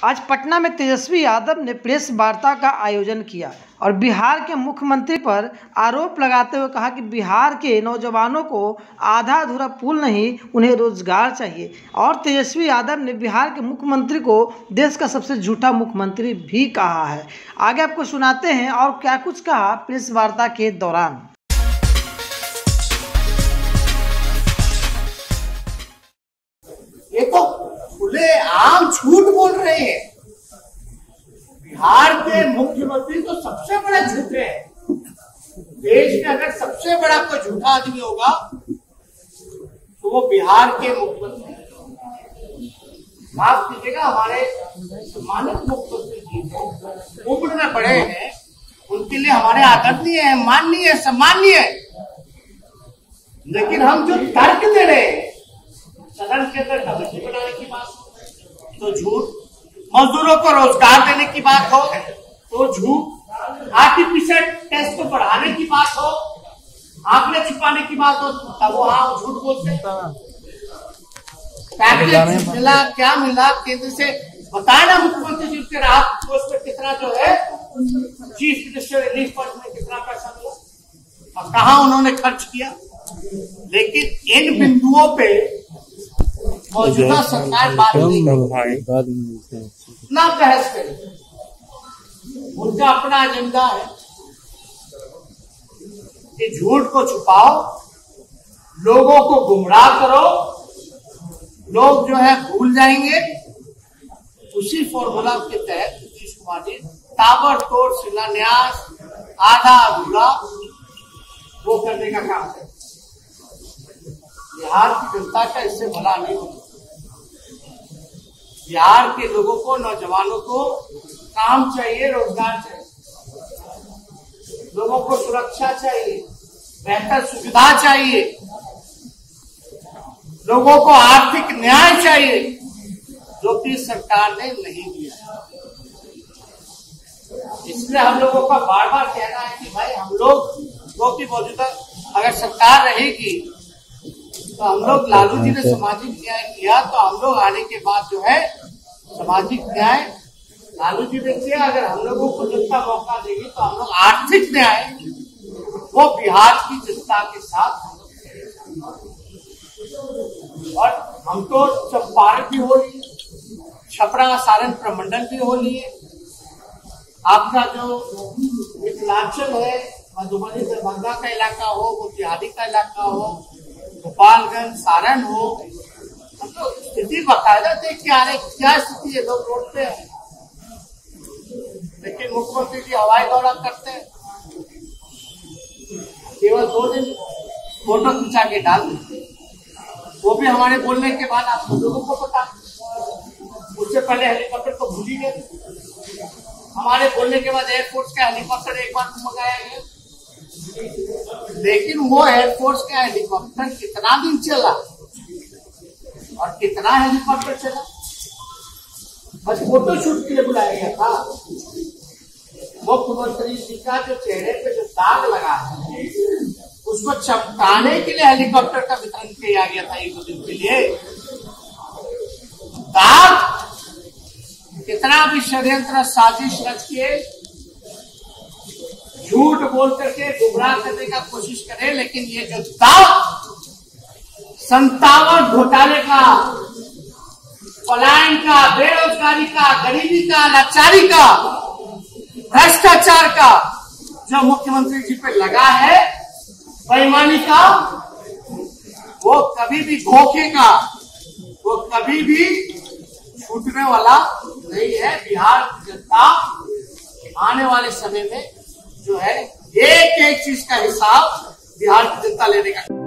आज पटना में तेजस्वी यादव ने प्रेस वार्ता का आयोजन किया और बिहार के मुख्यमंत्री पर आरोप लगाते हुए कहा कि बिहार के नौजवानों को आधा अधूरा पुल नहीं, उन्हें रोजगार चाहिए। और तेजस्वी यादव ने बिहार के मुख्यमंत्री को देश का सबसे झूठा मुख्यमंत्री भी कहा है। आगे आपको सुनाते हैं और क्या कुछ कहा प्रेस वार्ता के दौरान। ये तो खुले आम झूठ बोल रहे हैं। बिहार के मुख्यमंत्री तो सबसे बड़ा झूठे हैं। देश में अगर सबसे बड़ा कोई झूठा आदमी होगा तो वो बिहार के मुख्यमंत्री। माफ कीजिएगा, हमारे सम्मानित मुख्यमंत्री जी उम्र में बड़े हैं, उनके लिए हमारे आदरणीय है, माननीय है, सम्माननीय है। लेकिन हम जो तर्क दे रहे हैं, सदन के अंदर कमेटी बनाने की बात हो तो झूठ, मजदूरों को रोजगार देने की बात हो तो झूठ, आर्टिफिशियल टेस्ट को बढ़ाने की बात हो, आंकड़े छुपाने की बात हो तब वो हाँ झूठ बोलते हैं। पैकेज मिला, क्या मिला केंद्र से बताए ना मुख्यमंत्री जी के राहत कोष में कितना जो है चीफ मिनिस्टर रिलीफ फंड में कितना पैसा मिला और कहा उन्होंने खर्च किया। लेकिन इन बिंदुओं पे मौजूदा सरकार बात नहीं ना बहस करे। उनका अपना एजेंडा है कि झूठ को छुपाओ, लोगों को गुमराह करो, लोग जो है भूल जाएंगे। उसी फॉर्मूला के तहत नीतीश कुमार जी ताबड़तोड़ शिलान्यास आधा अधूरा वो करने का काम है। बिहार की जनता का इससे भला नहीं होगा। बिहार के लोगों को, नौजवानों को काम चाहिए, रोजगार चाहिए, लोगों को सुरक्षा चाहिए, बेहतर सुविधा चाहिए, लोगों को आर्थिक न्याय चाहिए, जो कि सरकार ने नहीं दिया। इसलिए हम लोगों का बार बार कहना है कि भाई हम लोग जो कि मौजूदा अगर सरकार रहेगी तो हम लोग, लालू जी ने सामाजिक न्याय किया तो हम लोग आने के बाद जो है सामाजिक न्याय लालू जी ने किया। अगर हम लोगों को जनता मौका देगी तो हम लोग आर्थिक न्याय वो बिहार की जनता के साथ। और हम तो चंपारण भी हो लिए, छपरा सारण प्रमंडल भी हो लिए, आपका जो मिथिलांचल है, मधुबनी दरभंगा का इलाका हो, मोतिहारी का इलाका हो, गोपालगंज सारण हो, हम तो स्थिति बाकायदा देख के आ रहे क्या स्थिति है। लोग रोड पे हैं, लेकिन मुख्यमंत्री जी हवाई दौरा करते हैं, केवल 2 दिन फोटो खिंचा के डाल देते, वो भी हमारे बोलने के बाद आप लोगों को पता। उससे पहले हेलीकॉप्टर तो भूल ही गए, हमारे बोलने के बाद एयरफोर्स का हेलीकॉप्टर एक बार मंगाया गया। लेकिन वो एयरफोर्स का हेलीकॉप्टर कितना दिन चला और कितना हेलीकॉप्टर चला, बस फोटो शूट के लिए बुलाया गया था। मुख्यमंत्री जी का जो चेहरे पे जो दाग लगा है उसको चमकाने के लिए हेलीकॉप्टर का वितरण किया गया था 1-2 दिन के लिए। दाग कितना भी षड्यंत्र साजिश रच के झूठ बोल करके गुमराह करने का कोशिश करे, लेकिन ये जो दाव 57 घोटाले का, पलायन का, बेरोजगारी का, गरीबी का, लाचारी का, भ्रष्टाचार का जो मुख्यमंत्री जी पे लगा है, बेईमानी का, वो कभी भी धोखे का, वो कभी भी छूटने वाला नहीं है। बिहार की जनता आने वाले समय में जो है एक एक चीज का हिसाब बिहार की जनता लेने का